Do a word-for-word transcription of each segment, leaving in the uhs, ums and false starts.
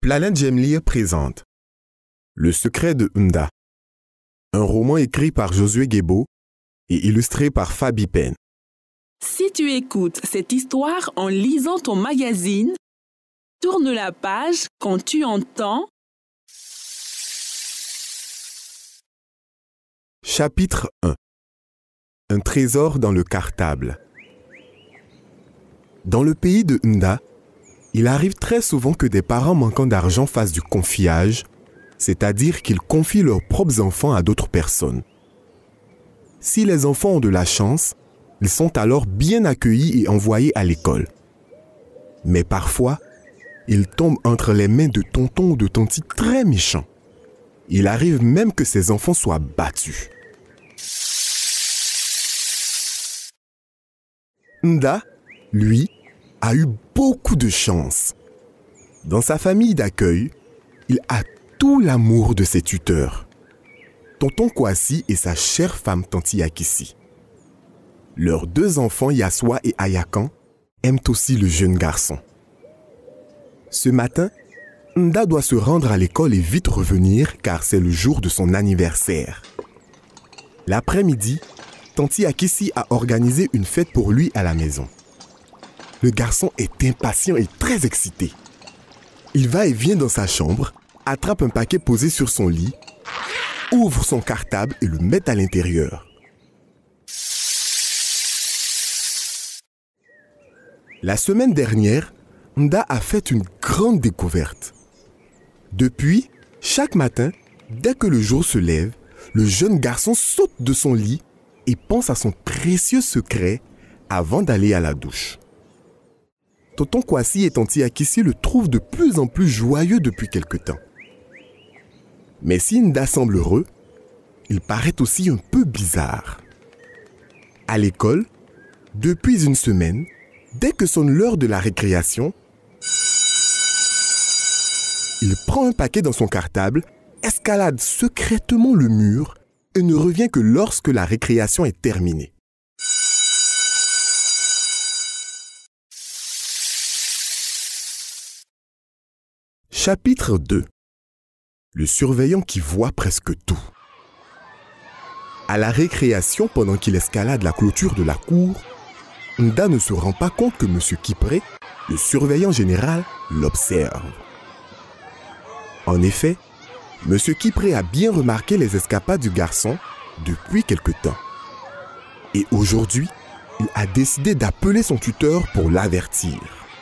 Planète J'aime lire présente Le secret de Nda, un roman écrit par Josué Guébo et illustré par Fabi Pen. Si tu écoutes cette histoire en lisant ton magazine, tourne la page quand tu entends Chapitre un. Un trésor dans le cartable. Dans le pays de Nda, il arrive très souvent que des parents manquant d'argent fassent du confiage, c'est-à-dire qu'ils confient leurs propres enfants à d'autres personnes. Si les enfants ont de la chance, ils sont alors bien accueillis et envoyés à l'école. Mais parfois, ils tombent entre les mains de tontons ou de tantis très méchants. Il arrive même que ces enfants soient battus. Nda, lui, a eu beaucoup de chance. Dans sa famille d'accueil, il a tout l'amour de ses tuteurs. Tonton Kwasi et sa chère femme Tanti Akissi. Leurs deux enfants, Yaswa et Ayakan, aiment aussi le jeune garçon. Ce matin, Nda doit se rendre à l'école et vite revenir car c'est le jour de son anniversaire. L'après-midi, Tanti Akissi a organisé une fête pour lui à la maison. Le garçon est impatient et très excité. Il va et vient dans sa chambre, attrape un paquet posé sur son lit, ouvre son cartable et le met à l'intérieur. La semaine dernière, Nda a fait une grande découverte. Depuis, chaque matin, dès que le jour se lève, le jeune garçon saute de son lit et pense à son précieux secret avant d'aller à la douche. Tonton Kwasi et Tanti Akissi le trouvent de plus en plus joyeux depuis quelque temps. Mais si Nda semble heureux, il paraît aussi un peu bizarre. À l'école, depuis une semaine, dès que sonne l'heure de la récréation, il prend un paquet dans son cartable, escalade secrètement le mur et ne revient que lorsque la récréation est terminée. Chapitre deux. Le surveillant qui voit presque tout. À la récréation, pendant qu'il escalade la clôture de la cour, Nda ne se rend pas compte que M. Kipré, le surveillant général, l'observe. En effet, M. Kipré a bien remarqué les escapades du garçon depuis quelque temps. Et aujourd'hui, il a décidé d'appeler son tuteur pour l'avertir.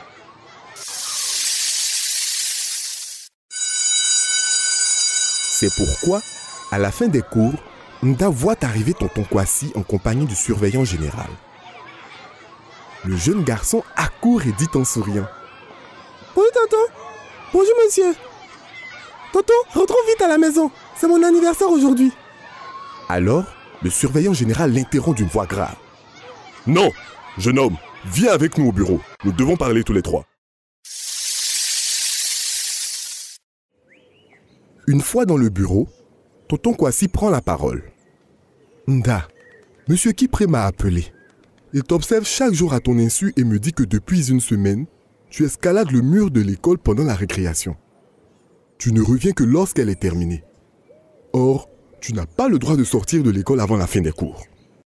C'est pourquoi, à la fin des cours, Nda voit arriver tonton Kwasi en compagnie du surveillant général. Le jeune garçon accourt et dit en souriant « Bonjour tonton, bonjour monsieur. Tonton, rentrons vite à la maison, c'est mon anniversaire aujourd'hui. » Alors, le surveillant général l'interrompt d'une voix grave. « Non, jeune homme, viens avec nous au bureau, nous devons parler tous les trois. » Une fois dans le bureau, tonton Kwasi prend la parole. « Nda, monsieur Kipré m'a appelé. Il t'observe chaque jour à ton insu et me dit que depuis une semaine, tu escalades le mur de l'école pendant la récréation. Tu ne reviens que lorsqu'elle est terminée. Or, tu n'as pas le droit de sortir de l'école avant la fin des cours. »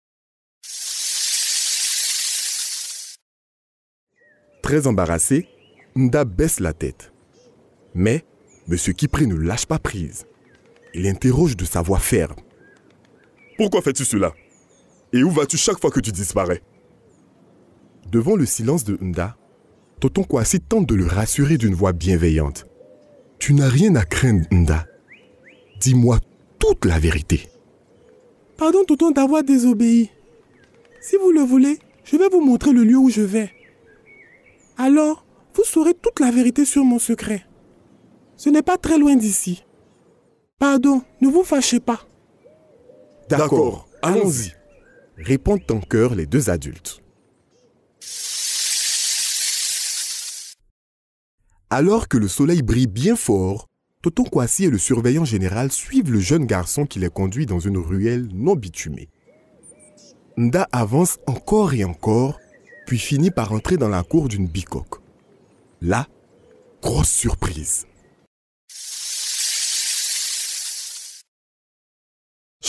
Très embarrassé, Nda baisse la tête. Mais monsieur Kipré ne lâche pas prise. Il interroge de sa voix ferme. « Pourquoi fais-tu cela? Et où vas-tu chaque fois que tu disparais ?» Devant le silence de Nda, tonton Kwasi tente de le rassurer d'une voix bienveillante. « Tu n'as rien à craindre, Nda. Dis-moi toute la vérité. » « Pardon, tonton, d'avoir désobéi. Si vous le voulez, je vais vous montrer le lieu où je vais. Alors, vous saurez toute la vérité sur mon secret. Ce n'est pas très loin d'ici. Pardon, ne vous fâchez pas. » « D'accord, allons-y. » répondent en chœur les deux adultes. Alors que le soleil brille bien fort, tonton Kwasi et le surveillant général suivent le jeune garçon qui les conduit dans une ruelle non bitumée. Nda avance encore et encore, puis finit par entrer dans la cour d'une bicoque. Là, grosse surprise.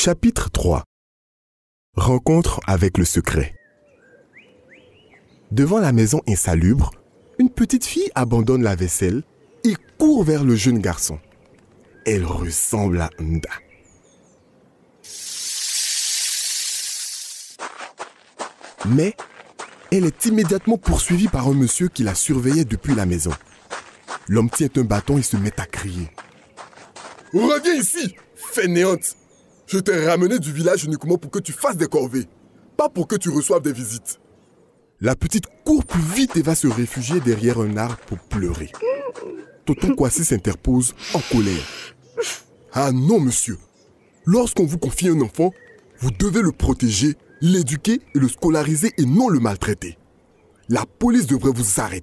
Chapitre trois. Rencontre avec le secret. Devant la maison insalubre, une petite fille abandonne la vaisselle et court vers le jeune garçon. Elle ressemble à Nda. Mais elle est immédiatement poursuivie par un monsieur qui la surveillait depuis la maison. L'homme tient un bâton et se met à crier. « Reviens ici, fainéante! Je t'ai ramené du village uniquement pour que tu fasses des corvées, pas pour que tu reçoives des visites. » La petite court plus vite et va se réfugier derrière un arbre pour pleurer. Tonton Kwasi s'interpose en colère. « Ah non, monsieur! Lorsqu'on vous confie un enfant, vous devez le protéger, l'éduquer et le scolariser et non le maltraiter. La police devrait vous arrêter. »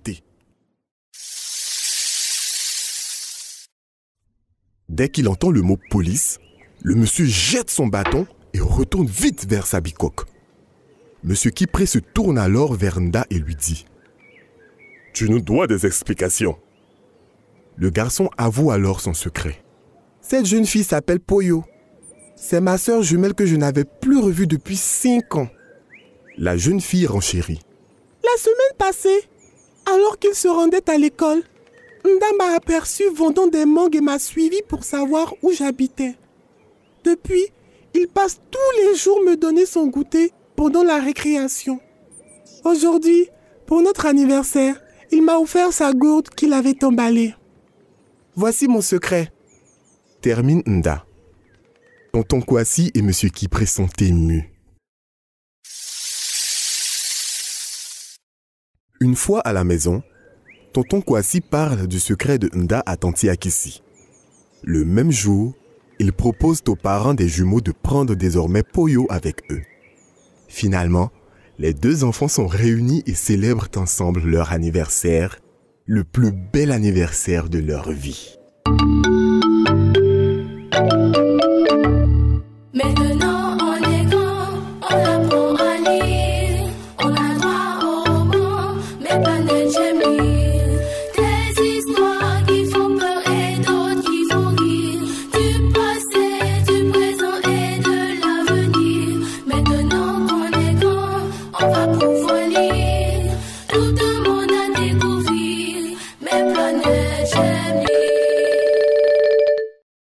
Dès qu'il entend le mot « police », le monsieur jette son bâton et retourne vite vers sa bicoque. Monsieur Kipré se tourne alors vers Nda et lui dit « Tu nous dois des explications. » Le garçon avoue alors son secret. « Cette jeune fille s'appelle Poyo. C'est ma sœur jumelle que je n'avais plus revue depuis cinq ans. » La jeune fille renchérit. « La semaine passée, alors qu'il se rendait à l'école, Nda m'a aperçu vendant des mangues et m'a suivi pour savoir où j'habitais. Depuis, il passe tous les jours me donner son goûter pendant la récréation. Aujourd'hui, pour notre anniversaire, il m'a offert sa gourde qu'il avait emballée. Voici mon secret. » Termine Nda. Tonton Kwasi et Monsieur Kipré sont émus. Une fois à la maison, Tonton Kwasi parle du secret de Nda à Tanti Akissi. Le même jour, ils proposent aux parents des jumeaux de prendre désormais Poyo avec eux. Finalement, les deux enfants sont réunis et célèbrent ensemble leur anniversaire, le plus bel anniversaire de leur vie.